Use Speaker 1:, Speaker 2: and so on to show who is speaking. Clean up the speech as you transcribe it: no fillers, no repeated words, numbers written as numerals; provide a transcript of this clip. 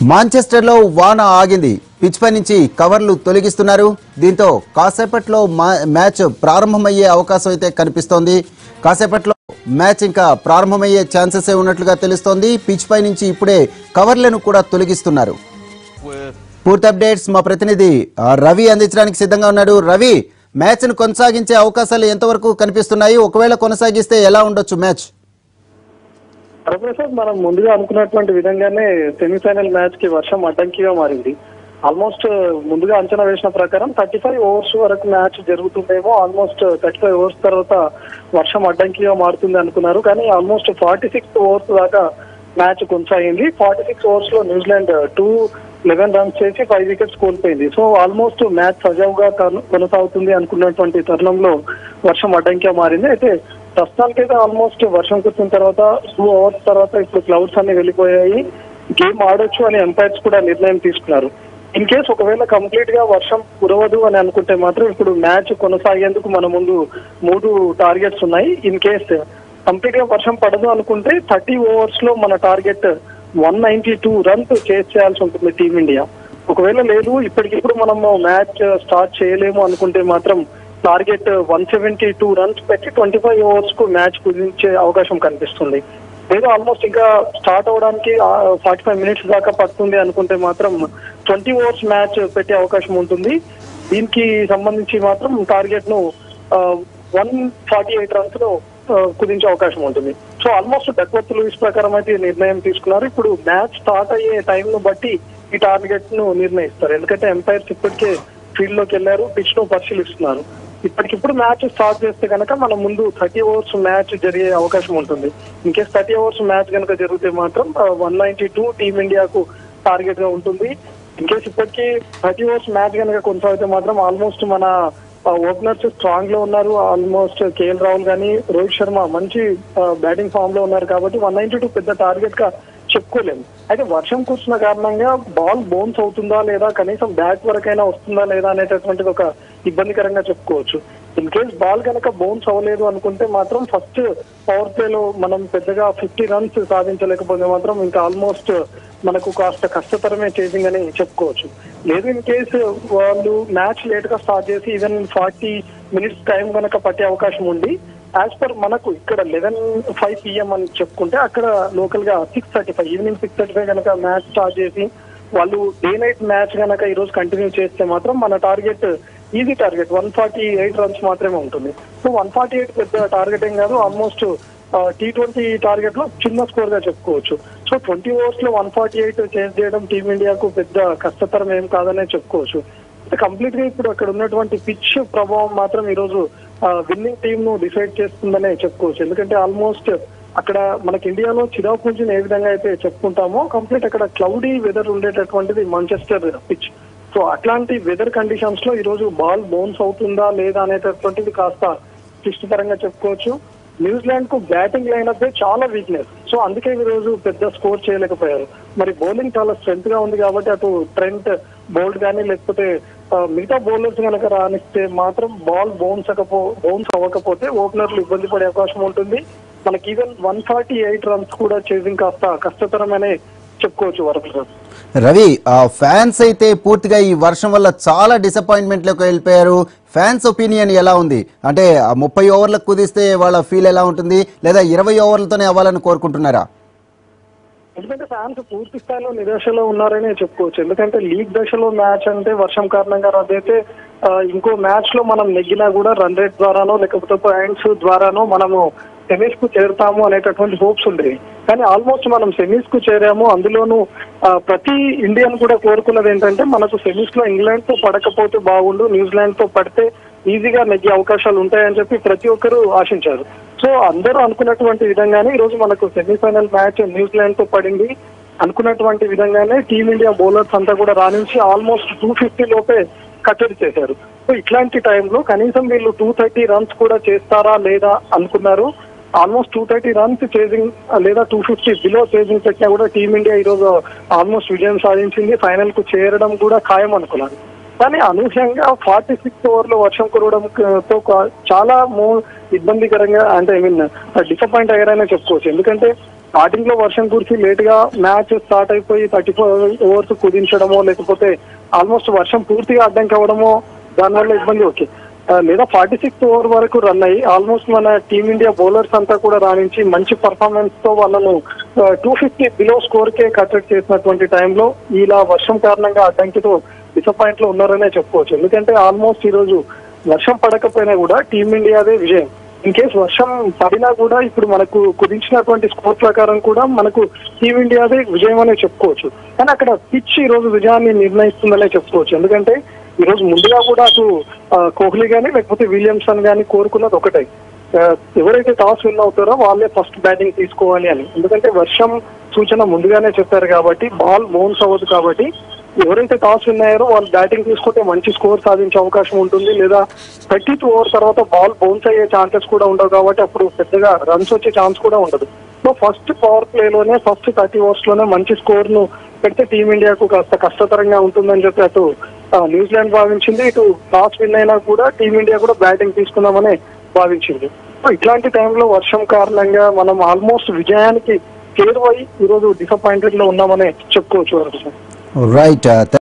Speaker 1: మాంచెస్టర్లో వాన ఆగింది. పిచ్ పై నుంచి కవర్లు తొలగిస్తున్నారు. దీంతో కాసేపట్లో మ్యాచ్ ప్రారంభమయ్యే అవకాశం అయితే కనిపిస్తోంది. కాసేపట్లో మ్యాచ్ ఇంకా ప్రారంభమయ్యే ఛాన్సెస్ ఉన్నట్లుగా తెలుస్తోంది. పిచ్ పై నుంచి ఇప్పుడే కవర్లను కూడా తొలగిస్తున్నారు. పూర్తి అప్డేట్స్ మా ప్రతినిధి రవి అందించడానికి సిద్ధంగా ఉన్నాడు. రవి, మ్యాచ్ ను కొనసాగించే అవకాశాలు ఎంతవరకు కనిపిస్తున్నాయి? ఒకవేళ కొనసాగిస్తే ఎలా ఉండొచ్చు మ్యాచ్?
Speaker 2: ప్రొఫెసర్, మనం ముందుగా అనుకున్నటువంటి విధంగానే సెమీఫైనల్ మ్యాచ్ కి వర్షం అడ్డంకిగా మారింది. ఆల్మోస్ట్ ముందుగా అంచనా వేసిన ప్రకారం 35 ఓవర్స్ వరకు మ్యాచ్ జరుగుతుందేమో. ఆల్మోస్ట్ 35 ఓవర్స్ తర్వాత వర్షం అడ్డంకిగా మారుతుంది అనుకున్నారు. కానీ ఆల్మోస్ట్ 46 ఓవర్స్ దాకా మ్యాచ్ కొనసాగింది. 46 ఓవర్స్ లో న్యూజిలాండ్ 211 రన్స్ చేసి 5 వికెట్స్ కోల్పోయింది. సో ఆల్మోస్ట్ మ్యాచ్ సజావుగా కొనసాగుతుంది అనుకున్నటువంటి తరుణంలో వర్షం అడ్డంకిగా మారింది. అయితే ప్రస్తుతానికైతే ఆల్మోస్ట్ వర్షం కురిసిన తర్వాత 2 అవర్స్ తర్వాత ఇప్పుడు క్లౌడ్స్ అన్ని వెళ్ళిపోయాయి. గేమ్ ఆడొచ్చు అని ఎంపైర్స్ కూడా నిర్ణయం తీసుకున్నారు. ఇన్ కేసు ఒకవేళ కంప్లీట్ గా వర్షం కురవదు అని అనుకుంటే మాత్రం ఇప్పుడు మ్యాచ్ కొనసాగేందుకు మన ముందు 3 టార్గెట్స్ ఉన్నాయి. ఇన్ కేసు కంప్లీట్ గా వర్షం పడదు అనుకుంటే 30 ఓవర్స్ లో మన టార్గెట్ 192 రన్స్ చేస్ చేయాల్సి ఉంటుంది టీమిండియా. ఒకవేళ లేదు ఇప్పటికిప్పుడు మనము మ్యాచ్ స్టార్ట్ చేయలేము అనుకుంటే మాత్రం టార్గెట్ 172 రన్స్ పెట్టి 25 ఓవర్స్ కు మ్యాచ్ కుదించే అవకాశం కనిపిస్తుంది. లేదా ఆల్మోస్ట్ ఇంకా స్టార్ట్ అవడానికి 45 మినిట్స్ దాకా పడుతుంది అనుకుంటే మాత్రం 20 ఓవర్స్ మ్యాచ్ పెట్టే అవకాశం ఉంటుంది. దీనికి సంబంధించి మాత్రం టార్గెట్ ను 148 రన్స్ ను కుదించే అవకాశం ఉంటుంది. సో ఆల్మోస్ట్ డక్వర్త్ లూయిస్ ప్రకారం అయితే నిర్ణయం తీసుకున్నారు. ఇప్పుడు మ్యాచ్ స్టార్ట్ అయ్యే టైం ను బట్టి ఈ టార్గెట్ ను నిర్ణయిస్తారు. ఎందుకంటే ఎంపైర్స్ ఇప్పటికే ఫీల్డ్ లోకి వెళ్లారు, పిచ్ ను పరిశీలిస్తున్నారు. ఇప్పటికిప్పుడు మ్యాచ్ స్టార్ట్ చేస్తే కనుక మన ముందు 30 ఓవర్స్ మ్యాచ్ జరిగే అవకాశం ఉంటుంది. ఇన్ కేసు 30 ఓవర్స్ మ్యాచ్ కనుక జరిగితే మాత్రం 192 టీమిండియాకు టార్గెట్ గా ఉంటుంది. ఇన్ కేసు ఇప్పటికీ 30 ఓవర్స్ మ్యాచ్ కనుక కొనసాగితే మాత్రం ఆల్మోస్ట్ మన ఓపెనర్స్ స్ట్రాంగ్ లో ఉన్నారు. ఆల్మోస్ట్ కేఎల్ రాహుల్ కానీ రోహిత్ శర్మ మంచి బ్యాటింగ్ ఫామ్ లో ఉన్నారు. కాబట్టి 192 పెద్ద టార్గెట్ గా చెప్పుకోలేము. అయితే వర్షం కురిసిన కారణంగా బాల్ బౌన్స్ అవుతుందా లేదా, కనీసం బ్యాట్ వరకైనా వస్తుందా లేదా అనేటటువంటిది ఒక ఇబ్బందికరంగా చెప్పుకోవచ్చు. ఇన్ కేస్ బాల్ కనుక బౌన్స్ అవ్వలేదు అనుకుంటే మాత్రం ఫస్ట్ పవర్ ప్లే లో మనం పెద్దగా 50 రన్స్ సాధించలేకపోతే మాత్రం ఇంకా ఆల్మోస్ట్ మనకు కాస్త కష్టతరమే చేసింగ్ అని చెప్పుకోవచ్చు. లేదు ఇన్ కేసు వాళ్ళు మ్యాచ్ లేట్ గా స్టార్ట్ చేసి ఈవెన్ 40 మినిట్స్ టైం కనుక పట్టే అవకాశం ఉంది. యాజ్ పర్ మనకు ఇక్కడ 11:05 PM అని చెప్పుకుంటే అక్కడ లోకల్ గా 6:35 ఈవినింగ్ 6:35 కనుక మ్యాచ్ స్టార్ట్ చేసి వాళ్ళు డే నైట్ మ్యాచ్ కనుక ఈ రోజు కంటిన్యూ చేస్తే మాత్రం మన టార్గెట్ ఈజీ టార్గెట్ 148 రన్స్ మాత్రమే ఉంటుంది. సో 148 పెద్ద టార్గెట్ ఏం కాదు. ఆల్మోస్ట్ T20 టార్గెట్ లో చిన్న స్కోర్ గా చెప్పుకోవచ్చు. సో 20 ఓవర్స్ లో 148 చేస్ చేయడం టీమిండియాకు పెద్ద కష్టతరం ఏం కాదనే చెప్పుకోవచ్చు. కంప్లీట్ గా ఇప్పుడు అక్కడ ఉన్నటువంటి పిచ్ ప్రభావం మాత్రం ఈ రోజు విన్నింగ్ టీమ్ ను డిసైడ్ చేస్తుందనే చెప్పుకోవచ్చు. ఎందుకంటే ఆల్మోస్ట్ అక్కడ మనకి ఇండియాలో చిరాకు నుంచి ఏ విధంగా అయితే చెప్పుకుంటామో కంప్లీట్ అక్కడ క్లౌడీ వెదర్ ఉండేటటువంటిది మాంచెస్టర్ పిచ్. సో అట్లాంటి వెదర్ కండిషన్స్ లో ఈ రోజు బాల్ బౌన్స్ అవుతుందా లేదా అనేటటువంటిది కాస్త క్లిష్టతరంగా చెప్పుకోవచ్చు. న్యూజిలాండ్ కు బ్యాటింగ్ లైనప్ చాలా వీక్నెస్. సో అందుకే ఈ రోజు పెద్ద స్కోర్ చేయలేకపోయారు. మరి బౌలింగ్ చాలా స్ట్రెంత్ గా ఉంది కాబట్టి అటు ట్రెంట్ బౌల్డ్ కానీ లేకపోతే మిగతా బౌలర్స్ కనుక రాణిస్తే మాత్రం బాల్ బౌన్స్ అవ్వకపోతే ఓపెనర్లు ఇబ్బంది పడే అవకాశం ఉంటుంది. మనకి ఈవెన్ 148 రన్స్ కూడా చేసింగ్ కాస్త కష్టతరమనే చెప్పుకోవచ్చు. వరప్రసాద్,
Speaker 1: రవి, ఫ్యాన్స్ అయితే పూర్తిగా ఈ వర్షం వల్ల చాలా డిసప్పాయింట్మెంట్ లోకి వెళ్ళిపోయారు. ఫ్యాన్స్ ఒపీనియన్ ఎలా ఉంది? అంటే 30 ఓవర్లకు కుదిస్తే వాళ్ళ ఫీల్ ఎలా ఉంటుంది, లేదా 20 ఓవర్లతోనే అవ్వాలని కోరుకుంటున్నారా?
Speaker 2: ఎందుకంటే ఫ్యాన్స్ పూర్తి స్థాయిలో నిరాశలో ఉన్నారనే చెప్పుకోవచ్చు. ఎందుకంటే లీగ్ దశలో మ్యాచ్ అంటే వర్షం కారణంగా రద్దయితే ఇంకో మ్యాచ్ లో మనం నెగ్గినా కూడా రన్ రేట్ ద్వారానో లేకపోతే పాయింట్స్ ద్వారానో మనము సెమీస్ కు చేరుతాము అనేటటువంటి హోప్స్ ఉండేవి. కానీ ఆల్మోస్ట్ మనం సెమీస్ కు చేరాము. అందులోనూ ప్రతి ఇండియన్ కూడా కోరుకున్నది ఏంటంటే మనకు సెమీస్ లో ఇంగ్లాండ్ తో పడకపోతే బాగుండు, న్యూజిలాండ్ తో పడితే ఈజీగా నెగ్గే అవకాశాలు ఉంటాయని చెప్పి ప్రతి ఒక్కరూ ఆశించారు. సో అందరూ అనుకున్నటువంటి విధంగానే ఈ రోజు మనకు సెమీఫైనల్ మ్యాచ్ న్యూజిలాండ్ తో పడింది. అనుకున్నటువంటి విధంగానే టీమిండియా బౌలర్స్ అంతా కూడా రాణించి ఆల్మోస్ట్ 250 లోపే కట్టడి చేశారు. సో ఇట్లాంటి టైంలో కనీసం వీళ్ళు 230 రన్స్ కూడా చేస్తారా లేదా అనుకున్నారు. ఆల్మోస్ట్ 230 రన్స్ చేసింగ్ లేదా 250 బిలో చేసింగ్ పెట్టినా కూడా టీమిండియా ఈ రోజు ఆల్మోస్ట్ విజయం సాధించింది. ఫైనల్ కు చేరడం కూడా ఖాయం అనుకున్నారు. కానీ అనూహ్యంగా 46 ఓవర్లో వర్షం కురవడంతో చాలా ఇబ్బందికరంగా అంటే డిసప్పాయింట్ అయ్యారనే చెప్పుకోవచ్చు. ఎందుకంటే స్టార్టింగ్ లో వర్షం కురిసి లేట్ గా మ్యాచ్ స్టార్ట్ అయిపోయి 34 ఓవర్స్ కుదించడమో లేకపోతే ఆల్మోస్ట్ వర్షం పూర్తిగా అడ్డంకి అవ్వడమో దానివల్ల ఇబ్బంది ఓకే, లేదా 46 ఓవర్ వరకు రన్ అయ్యి ఆల్మోస్ట్ మన టీమిండియా బౌలర్స్ అంతా కూడా రాణించి మంచి పర్ఫార్మెన్స్ తో వాళ్ళను 250 బిలో స్కోర్ కే కట్టడి చేసినటువంటి టైంలో ఇలా వర్షం కారణంగా అడ్డంకితో డిసప్పాయింట్ లో ఉన్నారనే చెప్పుకోవచ్చు. ఎందుకంటే ఆల్మోస్ట్ ఈ రోజు వర్షం పడకపోయినా కూడా టీమిండియాదే విజయం. ఇన్ కేసు వర్షం పడినా కూడా ఇప్పుడు మనకు కుదించినటువంటి స్కోర్ ప్రకారం కూడా మనకు టీమిండియాదే విజయం అనే చెప్పుకోవచ్చు. కానీ అక్కడ పిచ్ ఈ రోజు విజయాన్ని నిర్ణయిస్తుందనే చెప్పుకోవచ్చు. ఎందుకంటే ఈ రోజు ముందుగా కూడా అటు కోహ్లీ గానీ లేకపోతే విలియమ్సన్ గానీ కోరుకున్నది ఒకటే, ఎవరైతే టాస్ విన్ అవుతారో వాళ్ళే ఫస్ట్ బ్యాటింగ్ తీసుకోవాలి అని. ఎందుకంటే వర్షం సూచన ముందుగానే చెప్పారు కాబట్టి బాల్ బౌన్స్ అవ్వదు కాబట్టి ఎవరైతే టాస్ విన్ అయ్యారో వాళ్ళు బ్యాటింగ్ తీసుకుంటే మంచి స్కోర్ సాధించే అవకాశం ఉంటుంది, లేదా 32 ఓవర్ తర్వాత బాల్ బౌన్స్ అయ్యే ఛాన్సెస్ కూడా ఉండవు కాబట్టి అప్పుడు పెద్దగా రన్స్ వచ్చే ఛాన్స్ కూడా ఉండదు. సో ఫస్ట్ పవర్ ప్లేలోనే ఫస్ట్ 30 ఓవర్స్ లోనే మంచి స్కోర్ ను పెడితే టీమిండియాకు కాస్త కష్టతరంగా ఉంటుందని చెప్పి అటు న్యూజిలాండ్ భావించింది, ఇటు టాస్ విన్ అయినా కూడా టీమిండియా కూడా బ్యాటింగ్ తీసుకుందామని భావించింది. సో ఇట్లాంటి టైంలో వర్షం కారణంగా మనం ఆల్మోస్ట్ విజయానికి చేరువై ఈరోజు డిసప్పాయింటెడ్ లో ఉన్నామని చెప్పుకోవచ్చు.
Speaker 1: రైట్.